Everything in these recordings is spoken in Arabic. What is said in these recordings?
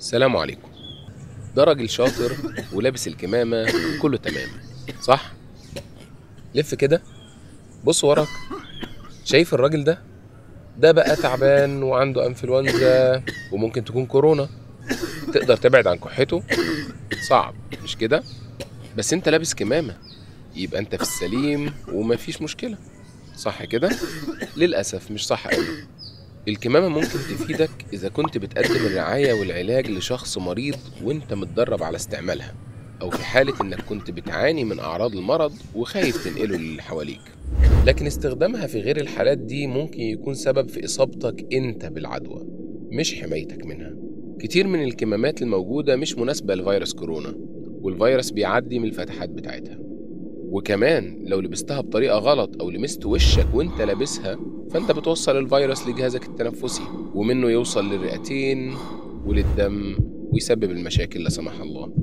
السلام عليكم. ده راجل شاطر ولابس الكمامة وكله تمام، صح؟ لف كده، بص وراك. شايف الراجل ده؟ ده بقى تعبان وعنده انفلونزا وممكن تكون كورونا. تقدر تبعد عن كحته؟ صعب، مش كده؟ بس انت لابس كمامة، يبقى انت في السليم ومفيش مشكلة، صح كده؟ للأسف مش صح قوي. الكمامة ممكن تفيدك إذا كنت بتقدم الرعاية والعلاج لشخص مريض وإنت متدرب على استعمالها، أو في حالة إنك كنت بتعاني من أعراض المرض وخايف تنقله للي حواليك. لكن استخدامها في غير الحالات دي ممكن يكون سبب في إصابتك إنت بالعدوى، مش حمايتك منها. كتير من الكمامات الموجودة مش مناسبة لفيروس كورونا، والفيروس بيعدي من الفتحات بتاعتها. وكمان لو لبستها بطريقة غلط أو لمست وشك وانت لابسها، فانت بتوصل الفيروس لجهازك التنفسي، ومنه يوصل للرئتين وللدم ويسبب المشاكل لا سمح الله.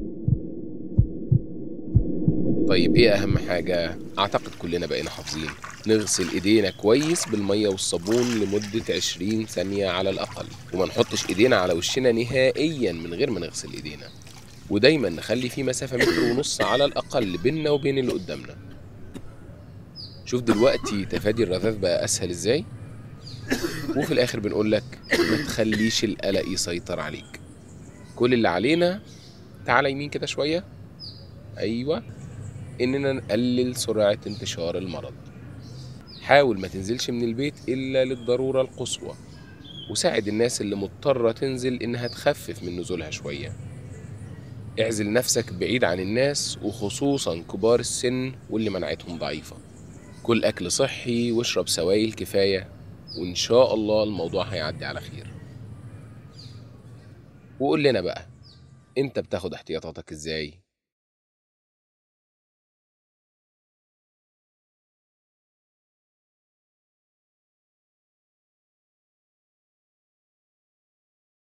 طيب ايه اهم حاجة؟ اعتقد كلنا بقينا حافظين نغسل ايدينا كويس بالمية والصابون لمدة 20 ثانية على الاقل، وما نحطش ايدينا على وشنا نهائيا من غير ما نغسل ايدينا، ودايما نخلي في مسافة 1.5 متر على الاقل بيننا وبين اللي قدامنا. شوف دلوقتي تفادي الرذاذ بقى اسهل ازاي. وفي الاخر بنقولك ما تخليش القلق يسيطر عليك. كل اللي علينا، تعالى يمين كده شوية، ايوه، اننا نقلل سرعة انتشار المرض. حاول ما تنزلش من البيت الا للضرورة القصوى، وساعد الناس اللي مضطرة تنزل انها تخفف من نزولها شوية. اعزل نفسك بعيد عن الناس وخصوصا كبار السن واللي مناعتهم ضعيفة. كل اكل صحي واشرب سوائل كفاية، وان شاء الله الموضوع هيعدي على خير. وقول لنا بقى، انت بتاخد احتياطاتك ازاي؟